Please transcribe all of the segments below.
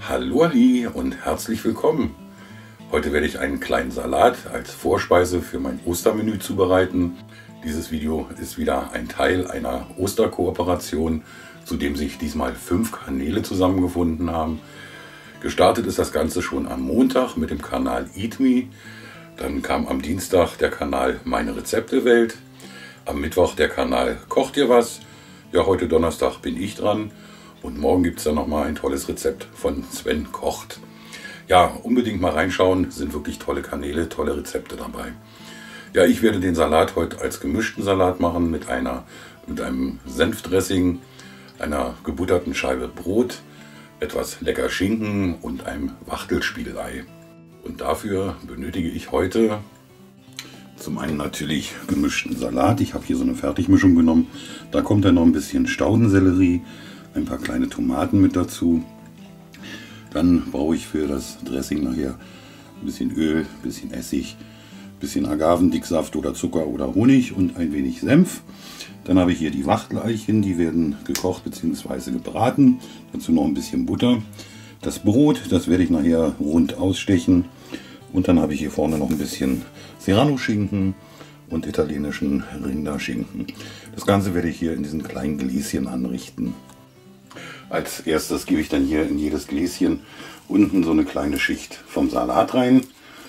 Hallo Ali und herzlich willkommen. Heute werde ich einen kleinen Salat als Vorspeise für mein Ostermenü zubereiten. Dieses Video ist wieder ein Teil einer Osterkooperation, zu dem sich diesmal 5 Kanäle zusammengefunden haben. Gestartet ist das Ganze schon am Montag mit dem Kanal Eat Me. Dann kam am Dienstag der Kanal Meine Rezeptewelt. Am Mittwoch der Kanal Kocht ihr was? Ja, heute Donnerstag bin ich dran. Und morgen gibt es dann nochmal ein tolles Rezept von Sven Kocht. Ja, unbedingt mal reinschauen, sind wirklich tolle Kanäle, tolle Rezepte dabei. Ja, ich werde den Salat heute als gemischten Salat machen mit einem Senfdressing, einer gebutterten Scheibe Brot, etwas lecker Schinken und einem Wachtelspiegelei. Und dafür benötige ich heute zum einen natürlich gemischten Salat. Ich habe hier so eine Fertigmischung genommen. Da kommt dann noch ein bisschen Staudensellerie, ein paar kleine Tomaten mit dazu. Dann brauche ich für das Dressing nachher ein bisschen Öl, ein bisschen Essig, ein bisschen Agavendicksaft oder Zucker oder Honig und ein wenig Senf. Dann habe ich hier die Wachteleichen, die werden gekocht bzw. gebraten. Dazu noch ein bisschen Butter. Das Brot, das werde ich nachher rund ausstechen. Und dann habe ich hier vorne noch ein bisschen Serrano-Schinken und italienischen Rinderschinken. Das Ganze werde ich hier in diesen kleinen Gläschen anrichten. Als erstes gebe ich dann hier in jedes Gläschen unten so eine kleine Schicht vom Salat rein.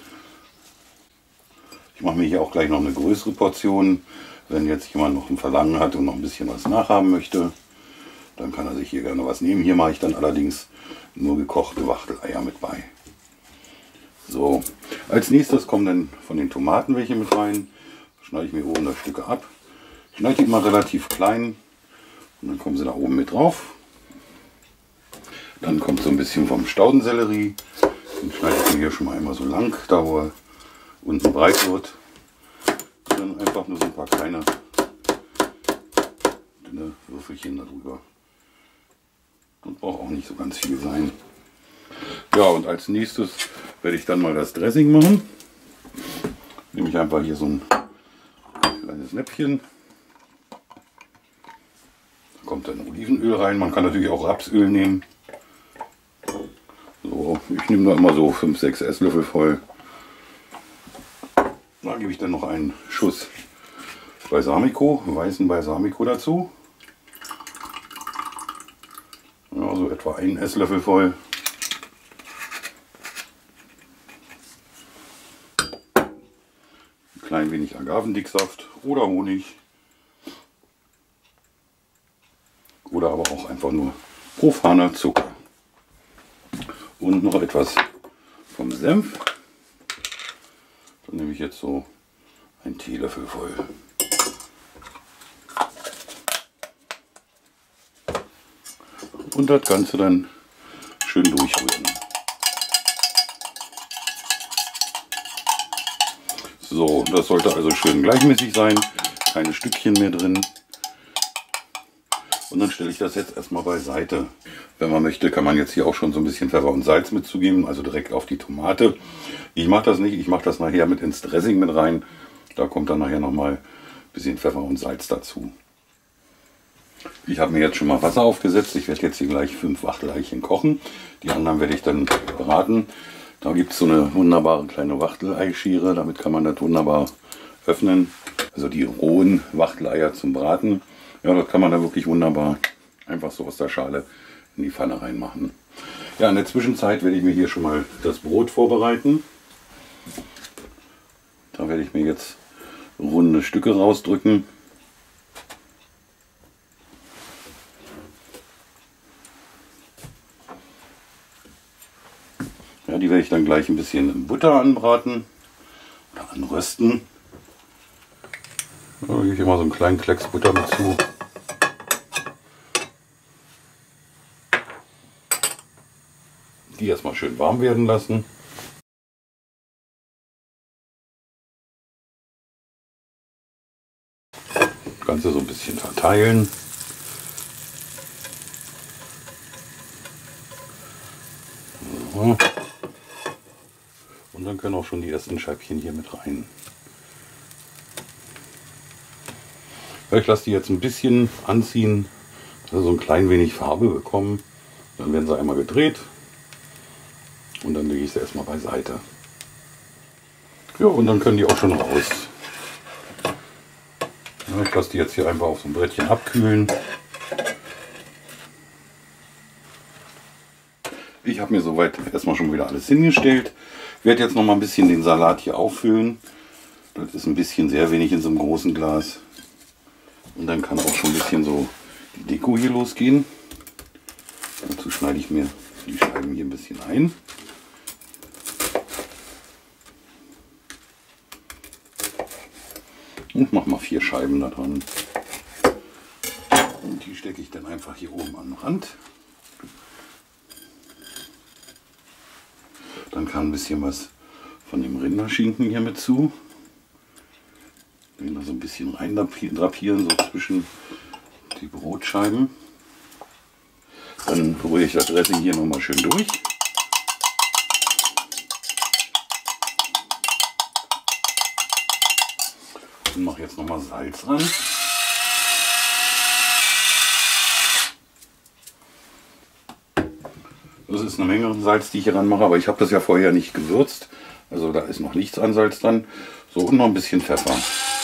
Ich mache mir hier auch gleich noch eine größere Portion. Wenn jetzt jemand noch ein Verlangen hat und noch ein bisschen was nachhaben möchte, dann kann er sich hier gerne was nehmen. Hier mache ich dann allerdings nur gekochte Wachteleier mit bei. So, als nächstes kommen dann von den Tomaten welche mit rein. Schneide ich mir oben das Stücke ab. Ich schneide die immer relativ klein und dann kommen sie da oben mit drauf. Dann kommt so ein bisschen vom Staudensellerie. Den schneide ich mir hier schon mal einmal so lang, da wo er unten breit wird. Und dann einfach nur so ein paar kleine dünne Würfelchen darüber. Und braucht auch nicht so ganz viel sein. Ja, und als nächstes werde ich dann mal das Dressing machen. Nehme ich einfach hier so ein kleines Näpfchen. Da kommt dann Olivenöl rein. Man kann natürlich auch Rapsöl nehmen. So, ich nehme da immer so 5-6 Esslöffel voll. Da gebe ich dann noch einen Schuss Balsamico, weißen Balsamico dazu. Ja, so etwa 1 Esslöffel voll. Ein klein wenig Agavendicksaft oder Honig. Oder aber auch einfach nur profaner Zucker. Und noch etwas vom Senf. Dann nehme ich jetzt so einen Teelöffel voll. Und das Ganze dann schön durchrühren. So, das sollte also schön gleichmäßig sein. Keine Stückchen mehr drin. Und dann stelle ich das jetzt erstmal beiseite. Wenn man möchte, kann man jetzt hier auch schon so ein bisschen Pfeffer und Salz mitzugeben, also direkt auf die Tomate. Ich mache das nicht, ich mache das nachher mit ins Dressing mit rein. Da kommt dann nachher nochmal ein bisschen Pfeffer und Salz dazu. Ich habe mir jetzt schon mal Wasser aufgesetzt. Ich werde jetzt hier gleich 5 Wachteleichen kochen. Die anderen werde ich dann braten. Da gibt es so eine wunderbare kleine Wachteleischere. Damit kann man das wunderbar öffnen. Also die rohen Wachteleier zum Braten. Ja, das kann man da wirklich wunderbar einfach so aus der Schale in die Pfanne reinmachen. Ja, in der Zwischenzeit werde ich mir hier schon mal das Brot vorbereiten. Da werde ich mir jetzt runde Stücke rausdrücken. Ja, die werde ich dann gleich ein bisschen in Butter anbraten oder anrösten. Da gebe ich immer so einen kleinen Klecks Butter dazu. Die erstmal schön warm werden lassen. Das Ganze so ein bisschen verteilen. So. Und dann können auch schon die ersten Scheibchen hier mit rein. Ich lasse die jetzt ein bisschen anziehen, dass sie so ein klein wenig Farbe bekommen. Dann werden sie einmal gedreht. Und dann lege ich sie erstmal beiseite. Ja, und dann können die auch schon raus. Ja, ich lasse die jetzt hier einfach auf so ein Brettchen abkühlen. Ich habe mir soweit erstmal schon wieder alles hingestellt. Ich werde jetzt noch mal ein bisschen den Salat hier auffüllen. Das ist ein bisschen sehr wenig in so einem großen Glas. Und dann kann auch schon ein bisschen so die Deko hier losgehen. Dazu schneide ich mir die Scheiben hier ein bisschen ein. Und mache mal 4 Scheiben da dran. Und die stecke ich dann einfach hier oben an den Rand. Dann kann ein bisschen was von dem Rinderschinken hier mit zu. Den da so ein bisschen rein drapieren, so zwischen die Brotscheiben. Dann rühre ich das Dressing hier nochmal schön durch. Und mache jetzt nochmal Salz ran. Das ist eine Menge Salz, die ich hier ran mache, aber ich habe das ja vorher nicht gewürzt. Also da ist noch nichts an Salz dran. So, und noch ein bisschen Pfeffer.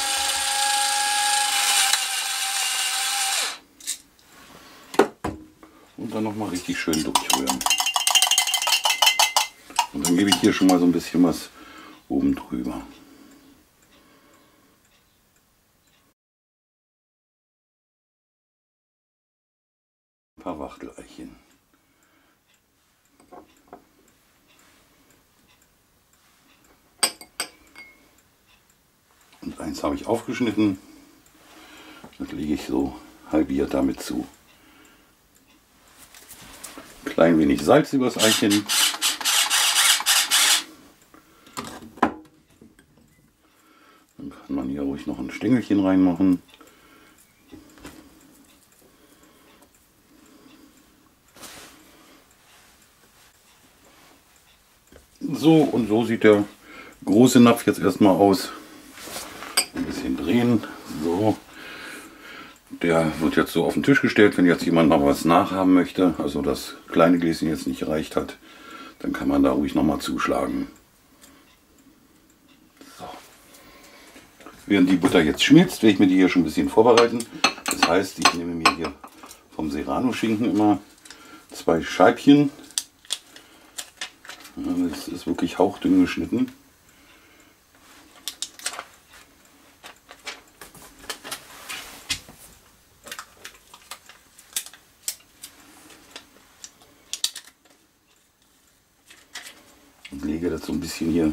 Und dann nochmal richtig schön durchrühren. Und dann gebe ich hier schon mal so ein bisschen was oben drüber. Ein paar Wachteleichen. Und eins habe ich aufgeschnitten. Das lege ich so halbiert damit zu. Klein wenig Salz übers Eichen. Dann kann man hier ruhig noch ein Stängelchen reinmachen. So, und so sieht der große Napf jetzt erstmal aus. Ein bisschen drehen. So. Der wird jetzt so auf den Tisch gestellt. Wenn jetzt jemand noch was nachhaben möchte, also das kleine Gläschen jetzt nicht gereicht hat, dann kann man da ruhig nochmal zuschlagen. So. Während die Butter jetzt schmilzt, werde ich mir die hier schon ein bisschen vorbereiten. Das heißt, ich nehme mir hier vom Serrano-Schinken immer 2 Scheibchen. Das ist wirklich hauchdünn geschnitten. Und lege das so ein bisschen hier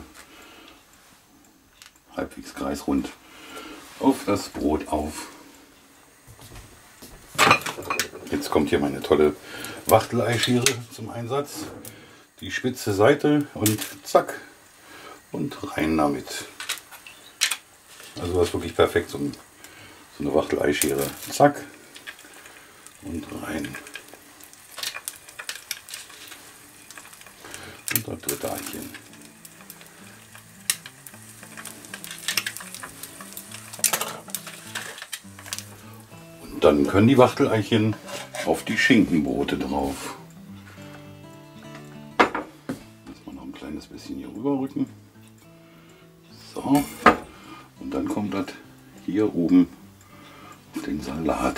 halbwegs kreisrund auf das Brot auf. Jetzt kommt hier meine tolle Wachteleischere zum Einsatz. Die spitze Seite und zack und rein damit. Also das ist wirklich perfekt, so eine Wachteleischere. Zack und rein. Und das dritte Eichen. Und dann können die Wachteleichen auf die Schinkenbrote drauf. Erstmal noch ein kleines bisschen hier rüberrücken. So. Und dann kommt das hier oben auf den Salat.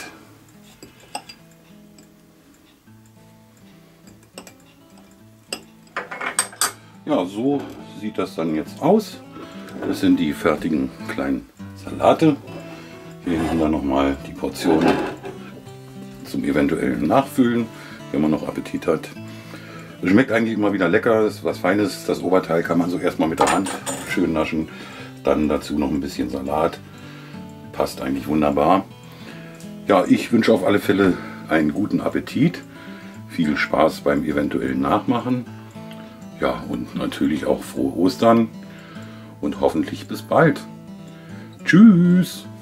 Ja, so sieht das dann jetzt aus. Das sind die fertigen kleinen Salate. Hier haben wir nochmal die Portionen zum eventuellen Nachfüllen, wenn man noch Appetit hat. Es schmeckt eigentlich immer wieder lecker, ist was Feines. Das Oberteil kann man so erstmal mit der Hand schön naschen. Dann dazu noch ein bisschen Salat. Passt eigentlich wunderbar. Ja, ich wünsche auf alle Fälle einen guten Appetit. Viel Spaß beim eventuellen Nachmachen. Ja, und natürlich auch frohe Ostern und hoffentlich bis bald. Tschüss!